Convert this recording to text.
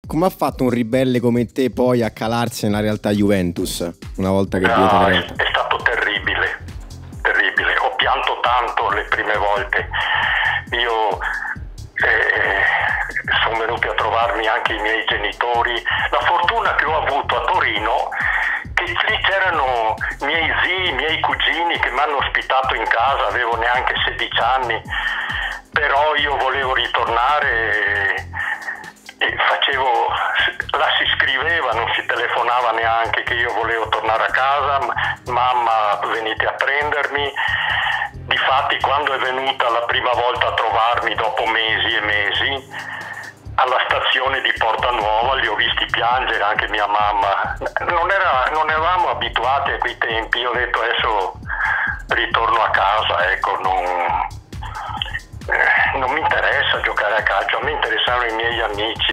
come ha fatto un ribelle come te poi a calarsi nella realtà Juventus una volta che è stato terribile, terribile. Ho pianto tanto le prime volte. Io sono venuti a trovarmi anche i miei genitori. La fortuna che ho avuto a Torino, che lì c'erano miei zii, miei cugini che mi hanno ospitato in casa, avevo neanche 16 anni, però io volevo ritornare e là si scriveva, non si telefonava neanche, che io volevo tornare a casa, mamma venite a prendermi. Difatti quando è venuta la prima volta a trovarmi dopo mesi e mesi alla stazione di Porta Nuova, li ho visti piangere, anche mia mamma. Non eravamo abituati a quei tempi. Io ho detto adesso ritorno a casa, ecco, non mi interessa giocare a calcio, a me interessavano i miei amici.